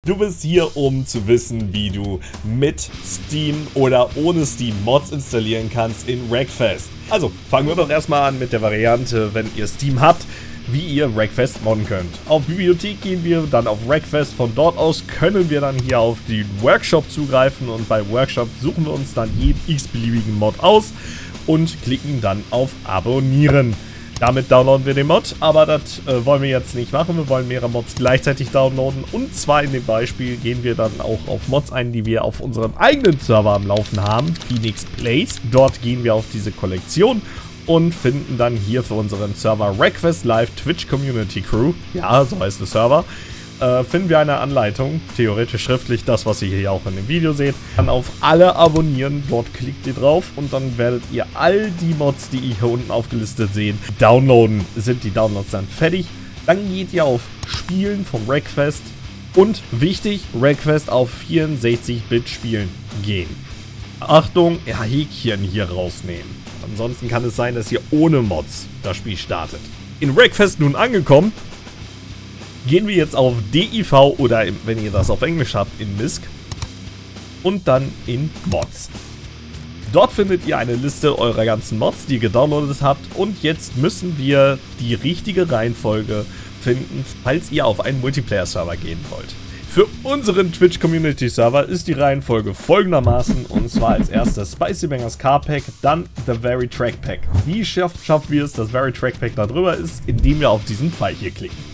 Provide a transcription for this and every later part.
Du bist hier, um zu wissen, wie du mit Steam oder ohne Steam Mods installieren kannst in Wreckfest. Also fangen wir doch erstmal an mit der Variante, wenn ihr Steam habt, wie ihr Wreckfest modden könnt. Auf Bibliothek gehen wir, dann auf Wreckfest. Von dort aus können wir dann hier auf den Workshop zugreifen und bei Workshop suchen wir uns dann jeden x-beliebigen Mod aus und klicken dann auf Abonnieren. Damit downloaden wir den Mod, aber das wollen wir jetzt nicht machen. Wir wollen mehrere Mods gleichzeitig downloaden. Und zwar in dem Beispiel gehen wir dann auch auf Mods ein, die wir auf unserem eigenen Server am Laufen haben, Phoenix Plays. Dort gehen wir auf diese Kollektion und finden dann hier für unseren Server Wreckfest Live Twitch Community Crew, ja, so heißt der Server, finden wir eine Anleitung, theoretisch schriftlich, das, was ihr hier auch in dem Video seht. Dann auf alle abonnieren, dort klickt ihr drauf und dann werdet ihr all die Mods, die ihr hier unten aufgelistet seht, downloaden. Sind die Downloads dann fertig, dann geht ihr auf Spielen vom Wreckfest und wichtig, Wreckfest auf 64-Bit spielen gehen. Achtung, Häkchen hier rausnehmen. Ansonsten kann es sein, dass ihr ohne Mods das Spiel startet. In Wreckfest nun angekommen, gehen wir jetzt auf DIV oder, wenn ihr das auf Englisch habt, in MISC und dann in Mods. Dort findet ihr eine Liste eurer ganzen Mods, die ihr gedownloadet habt, und jetzt müssen wir die richtige Reihenfolge finden, falls ihr auf einen Multiplayer-Server gehen wollt. Für unseren Twitch-Community-Server ist die Reihenfolge folgendermaßen, und zwar als erstes Spicy Bangers Car Pack, dann The Very Track Pack. Wie schaffen wir es, dass Very Track Pack da drüber ist, indem wir auf diesen Pfeil hier klicken.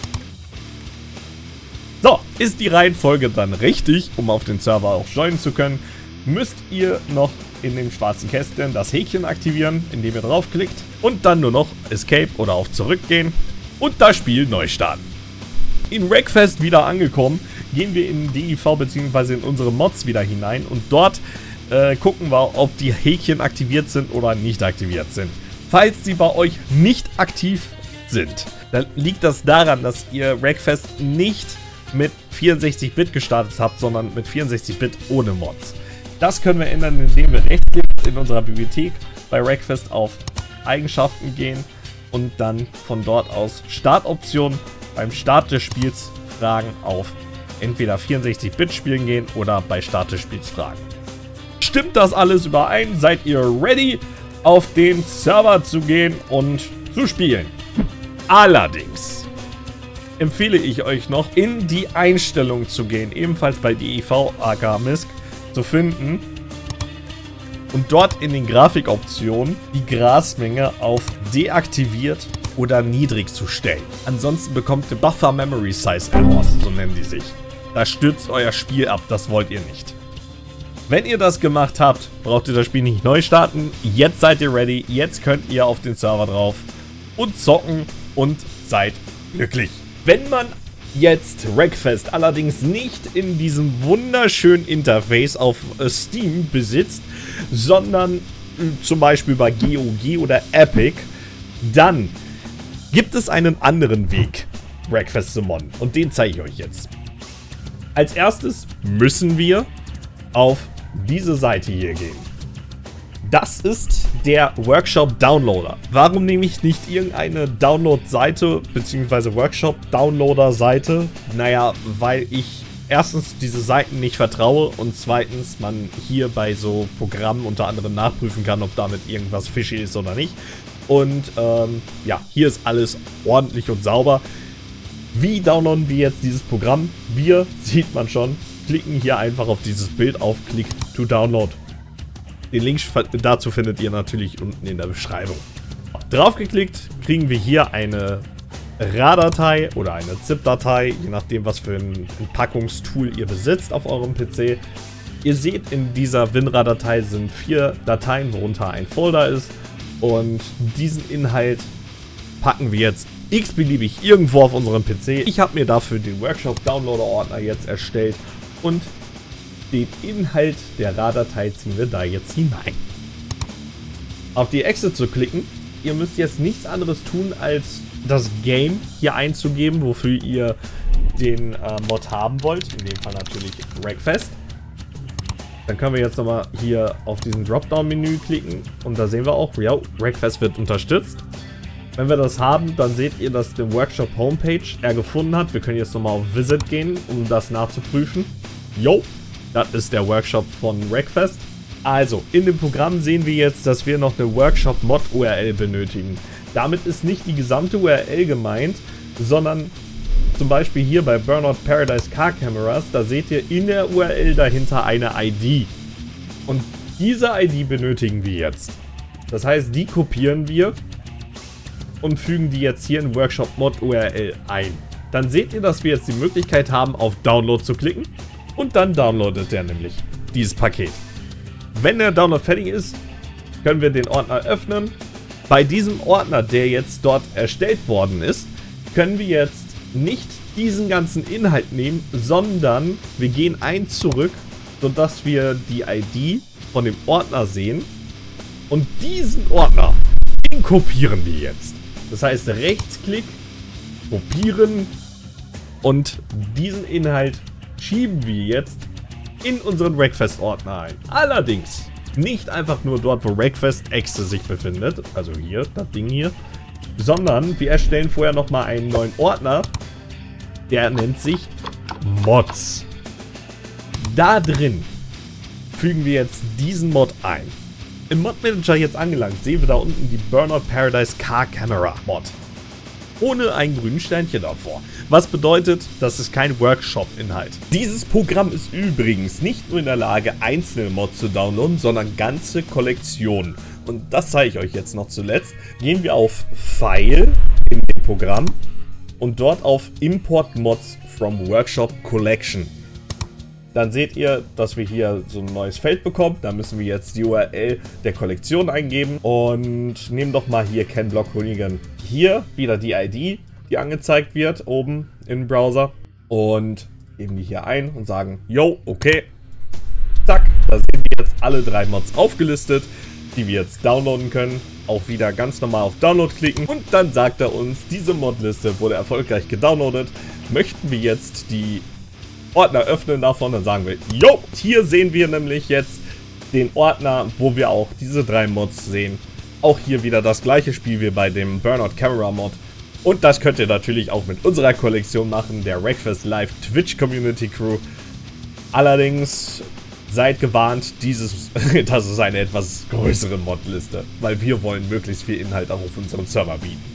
So, ist die Reihenfolge dann richtig, um auf den Server auch joinen zu können, müsst ihr noch in dem schwarzen Kästchen das Häkchen aktivieren, indem ihr draufklickt und dann nur noch Escape oder auf Zurück gehen und das Spiel neu starten. In Wreckfest wieder angekommen, gehen wir in DIV bzw. in unsere Mods wieder hinein und dort gucken wir, ob die Häkchen aktiviert sind oder nicht aktiviert sind. Falls sie bei euch nicht aktiv sind, dann liegt das daran, dass ihr Wreckfest nicht mit 64-Bit gestartet habt, sondern mit 64-Bit ohne Mods. Das können wir ändern, indem wir rechtsklicken in unserer Bibliothek bei Wreckfest auf Eigenschaften gehen und dann von dort aus Startoptionen beim Start des Spiels Fragen auf entweder 64-Bit spielen gehen oder bei Start des Spiels Fragen. Stimmt das alles überein? Seid ihr ready, auf den Server zu gehen und zu spielen? Allerdings empfehle ich euch noch, in die Einstellung zu gehen, ebenfalls bei DIV aka MISC zu finden und dort in den Grafikoptionen die Grasmenge auf deaktiviert oder niedrig zu stellen. Ansonsten bekommt ihr Buffer Memory Size Errors, so nennen die sich. Da stürzt euer Spiel ab, das wollt ihr nicht. Wenn ihr das gemacht habt, braucht ihr das Spiel nicht neu starten. Jetzt seid ihr ready, jetzt könnt ihr auf den Server drauf und zocken und seid glücklich. Wenn man jetzt Wreckfest allerdings nicht in diesem wunderschönen Interface auf Steam besitzt, sondern zum Beispiel bei GOG oder Epic, dann gibt es einen anderen Weg, Wreckfest zu modden. Und den zeige ich euch jetzt. Als erstes müssen wir auf diese Seite hier gehen. Das ist der Workshop Downloader. Warum nehme ich nicht irgendeine Download-Seite bzw. Workshop-Downloader-Seite? Naja, weil ich erstens diese Seiten nicht vertraue und zweitens man hier bei so Programmen unter anderem nachprüfen kann, ob damit irgendwas fishy ist oder nicht. Und ja, hier ist alles ordentlich und sauber. Wie downloaden wir jetzt dieses Programm? Wir, sieht man schon, klicken hier einfach auf dieses Bild auf, Click to Download. Den Link dazu findet ihr natürlich unten in der Beschreibung. Draufgeklickt kriegen wir hier eine RAR-Datei oder eine ZIP-Datei, je nachdem was für ein Packungstool ihr besitzt auf eurem PC. Ihr seht, in dieser WinRAR-Datei sind 4 Dateien, worunter ein Folder ist. Und diesen Inhalt packen wir jetzt x-beliebig irgendwo auf unserem PC. Ich habe mir dafür den Workshop-Downloader-Ordner jetzt erstellt und den Inhalt der RAR-Datei ziehen wir da jetzt hinein. Auf die Exit zu klicken. Ihr müsst jetzt nichts anderes tun, als das Game hier einzugeben, wofür ihr den Mod haben wollt. In dem Fall natürlich Wreckfest. Dann können wir jetzt nochmal hier auf diesen Dropdown-Menü klicken und da sehen wir auch, ja, Wreckfest wird unterstützt. Wenn wir das haben, dann seht ihr, dass der Workshop Homepage er gefunden hat. Wir können jetzt nochmal auf Visit gehen, um das nachzuprüfen. Jo, das ist der Workshop von Wreckfest. Also, in dem Programm sehen wir jetzt, dass wir noch eine Workshop-Mod-URL benötigen. Damit ist nicht die gesamte URL gemeint, sondern zum Beispiel hier bei Burnout Paradise Car Cameras, da seht ihr in der URL dahinter eine ID. Und diese ID benötigen wir jetzt. Das heißt, die kopieren wir und fügen die jetzt hier in Workshop-Mod-URL ein. Dann seht ihr, dass wir jetzt die Möglichkeit haben, auf Download zu klicken und dann downloadet der nämlich dieses Paket. Wenn der Download fertig ist, können wir den Ordner öffnen. Bei diesem Ordner, der jetzt dort erstellt worden ist, können wir jetzt nicht diesen ganzen Inhalt nehmen, sondern wir gehen eins zurück, sodass wir die ID von dem Ordner sehen. Und diesen Ordner, den kopieren wir jetzt. Das heißt, Rechtsklick, kopieren und diesen Inhalt schieben wir jetzt in unseren Wreckfest-Ordner ein. Allerdings nicht einfach nur dort, wo Wreckfest-Exe sich befindet, also hier, das Ding hier, sondern wir erstellen vorher nochmal einen neuen Ordner, der nennt sich Mods. Da drin fügen wir jetzt diesen Mod ein. Im Mod Manager jetzt angelangt, sehen wir da unten die Burnout Paradise Car Camera Mod. Ohne ein grünes Sternchen davor. Was bedeutet, das ist kein Workshop-Inhalt. Dieses Programm ist übrigens nicht nur in der Lage, einzelne Mods zu downloaden, sondern ganze Kollektionen. Und das zeige ich euch jetzt noch zuletzt. Gehen wir auf File in dem Programm und dort auf Import Mods from Workshop Collection. Dann seht ihr, dass wir hier so ein neues Feld bekommen. Da müssen wir jetzt die URL der Kollektion eingeben. Und nehmen doch mal hier Ken Block Hooligan. Hier wieder die ID, die angezeigt wird, oben im Browser. Und geben die hier ein und sagen, yo, okay. Zack, da sehen wir jetzt alle 3 Mods aufgelistet, die wir jetzt downloaden können. Auch wieder ganz normal auf Download klicken. Und dann sagt er uns, diese Modliste wurde erfolgreich gedownloadet. Möchten wir jetzt die Ordner öffnen davon, dann sagen wir, jo, hier sehen wir nämlich jetzt den Ordner, wo wir auch diese 3 Mods sehen. Auch hier wieder das gleiche Spiel wie bei dem Burnout Camera Mod. Und das könnt ihr natürlich auch mit unserer Kollektion machen, der Wreckfest Live Twitch Community Crew. Allerdings seid gewarnt, das ist eine etwas größere Modliste, weil wir wollen möglichst viel Inhalt auch auf unserem Server bieten.